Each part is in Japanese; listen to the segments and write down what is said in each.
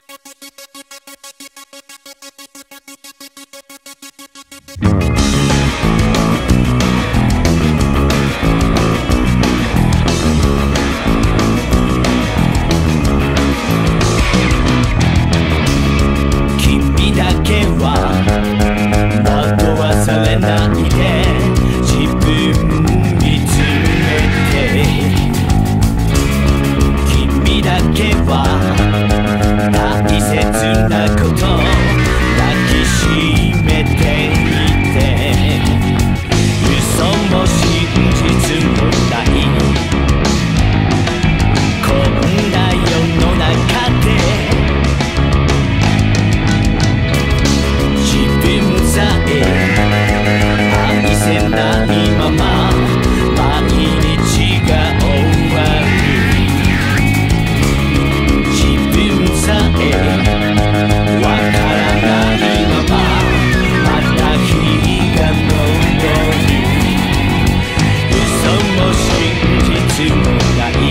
君だけは惑わされないで自分見つめて、君だけは大切なこと抱きしめていて、嘘も真実もないこんな世の中で、自分さえ愛せないまま毎日が終わる、自分さえわからないまままた日が昇る、嘘も真実もない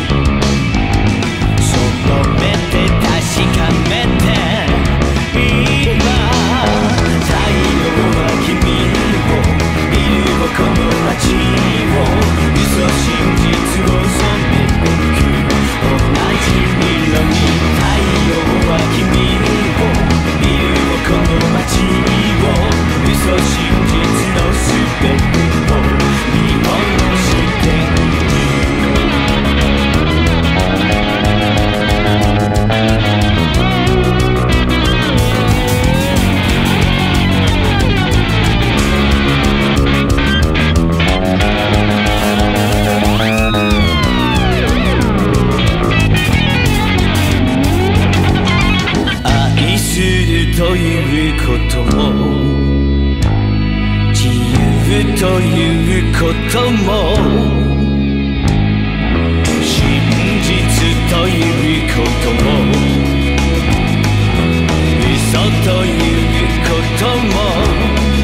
その目で確かめて、今太陽は君をいるこの街を嘘真実を染めてく同じ色に、太陽は君をいるこの街を嘘真実の全てを見下ろしている。愛するということも自由ということも真実ということも嘘ということも